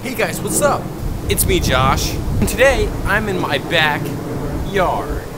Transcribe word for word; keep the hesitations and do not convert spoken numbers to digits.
Hey guys, what's up? It's me, Josh. And today, I'm in my backyard.